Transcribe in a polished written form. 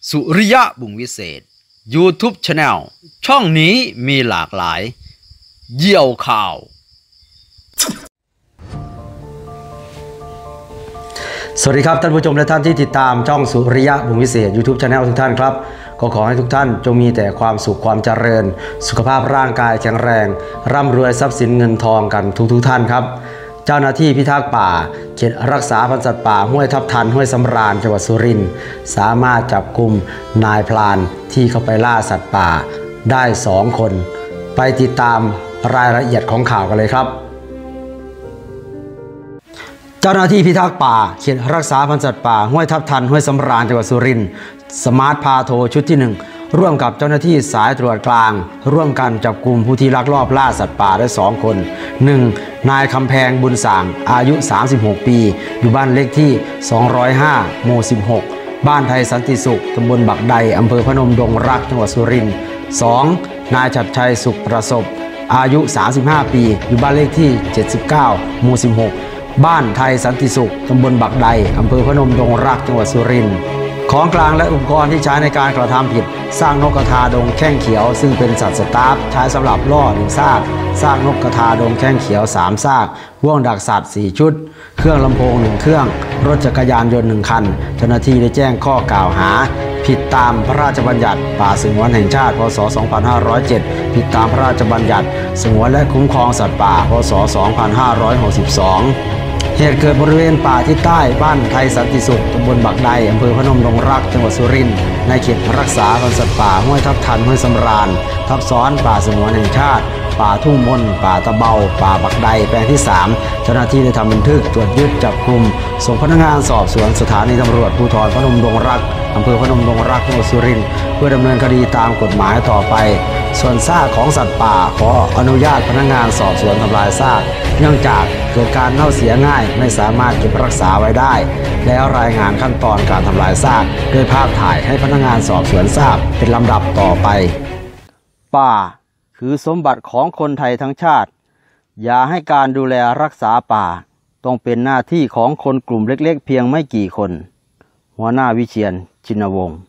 สุริยะบุญวิเศษ YouTube Channel ช่องนี้มีหลากหลายเยี่ยวข่าวสวัสดีครับท่านผู้ชมและท่านที่ติดตามช่องสุริยะบุญวิเศษ YouTube Channel ทุกท่านครับก็ขอให้ทุกท่านจงมีแต่ความสุขความเจริญสุขภาพร่างกายแข็งแรงร่ำรวยทรัพย์สินเงินทองกันทุกท่านครับเจ้าหน้าที่พิทักษ์ป่าเขตรักษาพันธุ์สัตว์ป่าห้วยทับทันห้วยสำราญจังหวัดสุรินทร์สามารถจับกุมนายพรานที่เข้าไปล่าสัตว์ป่าได้2 คนไปติดตามรายละเอียดของข่าวกันเลยครับเจ้าหน้าที่พิทักษ์ป่าเขตรักษาพันธุ์สัตว์ป่าห้วยทับทันห้วยสำราญจังหวัดสุรินทร์สมาร์ทพาโทชุดที่1ร่วมกับเจ้าหน้าที่สายตรวจกลางร่วมกันจับกุมผู้ที่ลักลอบล่าสัตว์ป่าได้2 คน 1. นายคำแพงบุญสางอายุ36 ปีอยู่บ้านเลขที่205หมู่16บ้านไทยสันติสุขตำบลบักใดอำเภอพนมดงรักจังหวัดสุรินทร์ 2. นายชัดชัยสุขประสบอายุ35 ปีอยู่บ้านเลขที่79หมู่16บ้านไทยสันติสุขตำบลบักใดอำเภอพนมดงรักจังหวัดสุรินทร์ของกลางและอุปกรณ์ที่ใช้ในการกระทำผิดสร้างนกกระทาดงแข้งเขียวซึ่งเป็นสัตว์สตาร์ฟใช้สำหรับล่อ1 ซากสร้างนกกระทาดงแข้งเขียว3 ซากว่วงดักสัตว์4 ชุดเครื่องลำโพง1 เครื่องรถจักรยานยนต์1 คันเจ้าหน้าที่ได้แจ้งข้อกล่าวหาผิดตามพระราชบัญญัติป่าสงวนแห่งชาติพ.ศ. 2507ผิดตามพระราชบัญญัติสงวนและคุ้มครองสัตว์ป่าพ.ศ. 2562เหตุเกิดบริเวณป่าที่ใต้บ้านไทยสันติสุขตำบลบักใดอำเภอพนมดงรักจังหวัดสุรินทร์ในเขตรักษาพันธุ์สัตว์ป่าห้วยทับทันห้วยสำราญทับซ้อนป่าสงวนแห่งชาติป่าทุ่งมนป่าตะเบาป่าบักใดแปลงที่3เจ้าหน้าที่ได้ทำบันทึกตรวจยึดจับกุมส่งพนักงานสอบสวนสถานีตำรวจภูธรพนมดงรักอำเภอพนมดงรักจังหวัดสุรินทร์เพื่อดำเนินคดีตามกฎหมายต่อไปส่วนซากของสัตว์ป่าขออนุญาตพนักงานสอบสวนทำลายซากเนื่องจากเกิดการเน่าเสียง่ายไม่สามารถเก็บรักษาไว้ได้แล้วรายงานขั้นตอนการทำลายซากโดยภาพถ่ายให้พนักงานสอบสวนทราบเป็นลำดับต่อไปป่าคือสมบัติของคนไทยทั้งชาติอย่าให้การดูแลรักษาป่าต้องเป็นหน้าที่ของคนกลุ่มเล็กๆเพียงไม่กี่คนหัวหน้าวิเชียร ชินวงศ์